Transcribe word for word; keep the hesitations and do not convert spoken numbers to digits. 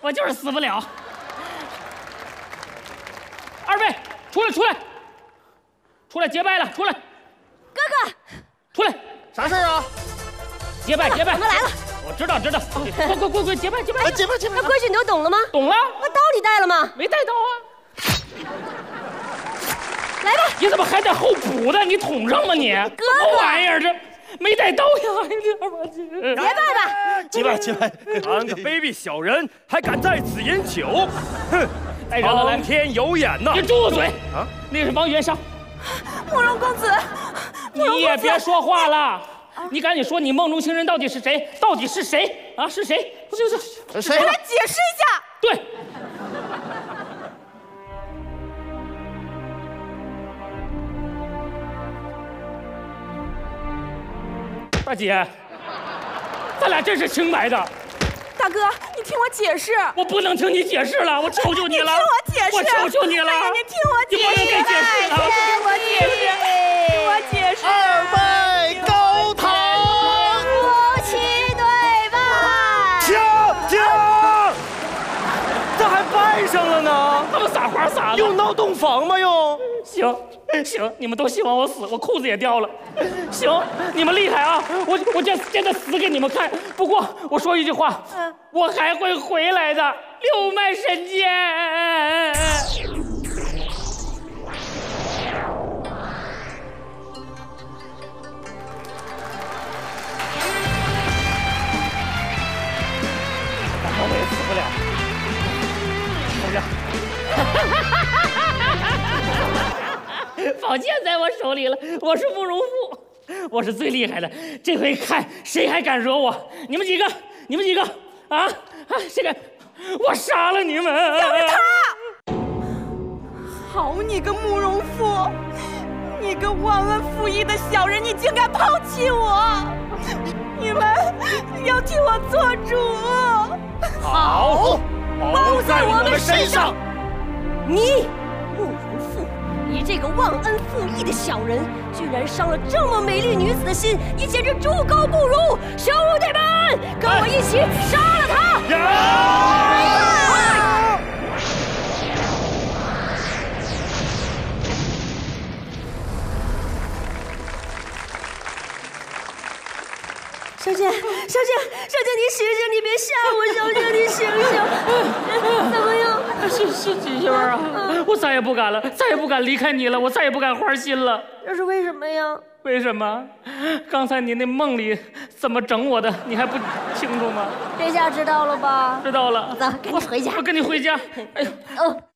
我就是死不了。二位，出来，出来，出来结拜了，出来。 哥哥， 出来， 啥事啊？ 结拜，结拜， 我们来了。 我知道，知道。快快快快，结拜，结拜， 结拜，结拜。 那规矩你都懂了吗？ 懂了。 那刀你带了吗？ 没带刀啊。 来吧。 你怎么还得后补的？你捅上吗你？ 哥哥， 什么玩意儿这？没带刀呀！ 结拜吧， 结拜结拜！ 俺个卑鄙小人，还敢在此饮酒！哼！ 来人了，来！ 苍天有眼呐！ 你住嘴！啊，那是王元璋。 慕容公子， 你也别说话了，你赶紧说，你梦中情人到底是谁？到底是谁？啊，是谁？就是谁？ 我来解释一下。 对。大姐，咱俩真是清白的。 大哥，你听我解释。 我不能听你解释了，我求求你了。 你听我解释。 我求求你了。 哎、你听我解释。 你不能再解释了。 听我解释。听我解释。 二位高堂， 夫妻对拜。 停停！这还拜上了呢？ 他们撒花撒的。 用闹洞房吗？用？ 行行，你们都希望我死，我裤子也掉了。行，你们厉害啊！我我这现在死给你们看。不过我说一句话，嗯、我还会回来的，六脉神剑。反正我也死不了，是不是？宝剑在我手里了，我是慕容复，我是最厉害的。这回看谁还敢惹我？你们几个，你们几个啊啊！谁敢？我杀了你们！ 就是他！好你个慕容复，你个忘恩负义的小人，你竟敢抛弃我！你们要替我做主！ 好，包在我们身上。 你。慕容复，你这个忘恩负义的小人，居然伤了这么美丽女子的心，你简直猪狗不如！兄弟们，跟我一起杀了他！小姐，小姐，小姐，你醒醒，你别吓我！小姐，你醒醒！怎么样？ 是是吉星啊！我再也不敢了，再也不敢离开你了，我再也不敢花心了。 这是为什么呀？ 为什么？刚才你那梦里怎么整我的，你还不清楚吗？ 这下知道了吧？ 知道了。 走，赶紧回家。 我跟你回家。哎呀， 哦。